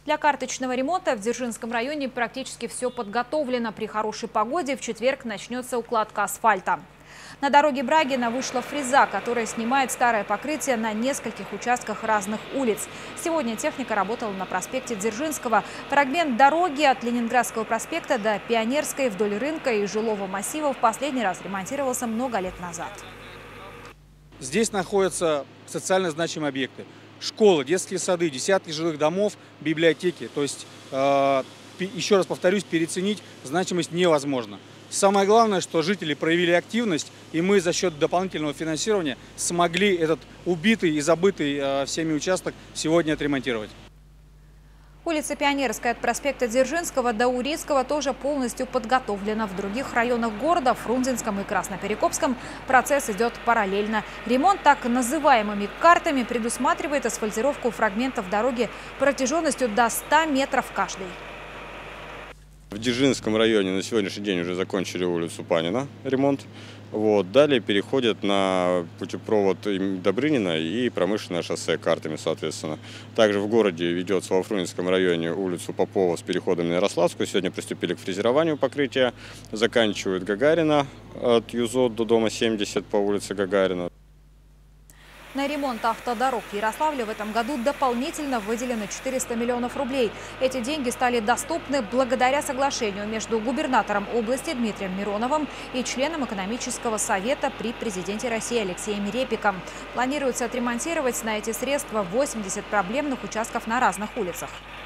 Для карточного ремонта в Дзержинском районе практически все подготовлено. При хорошей погоде в четверг начнется укладка асфальта. На дороге Брагина вышла фреза, которая снимает старое покрытие на нескольких участках разных улиц. Сегодня техника работала на проспекте Дзержинского. Фрагмент дороги от Ленинградского проспекта до Пионерской вдоль рынка и жилого массива в последний раз ремонтировался много лет назад. Здесь находятся социально значимые объекты. Школы, детские сады, десятки жилых домов, библиотеки. То есть, еще раз повторюсь, переоценить значимость невозможно. Самое главное, что жители проявили активность, и мы за счет дополнительного финансирования смогли этот убитый и забытый всеми участок сегодня отремонтировать. Улица Пионерская от проспекта Дзержинского до Урицкого тоже полностью подготовлена. В других районах города, Фрунзенском и Красноперекопском, процесс идет параллельно. Ремонт так называемыми картами предусматривает асфальтировку фрагментов дороги протяженностью до 100 метров каждый. В Дзержинском районе на сегодняшний день уже закончили улицу Панина, ремонт. Далее переходят на путепровод Добрынина и промышленное шоссе картами, соответственно. Также в городе ведется во Фрунзенском районе улицу Попова с переходом на Ярославскую. Сегодня приступили к фрезерованию покрытия. Заканчивают Гагарина от ЮЗО до дома 70 по улице Гагарина. На ремонт автодорог в Ярославле в этом году дополнительно выделено 400 миллионов рублей. Эти деньги стали доступны благодаря соглашению между губернатором области Дмитрием Мироновым и членом экономического совета при президенте России Алексеем Репиком. Планируется отремонтировать на эти средства 80 проблемных участков на разных улицах.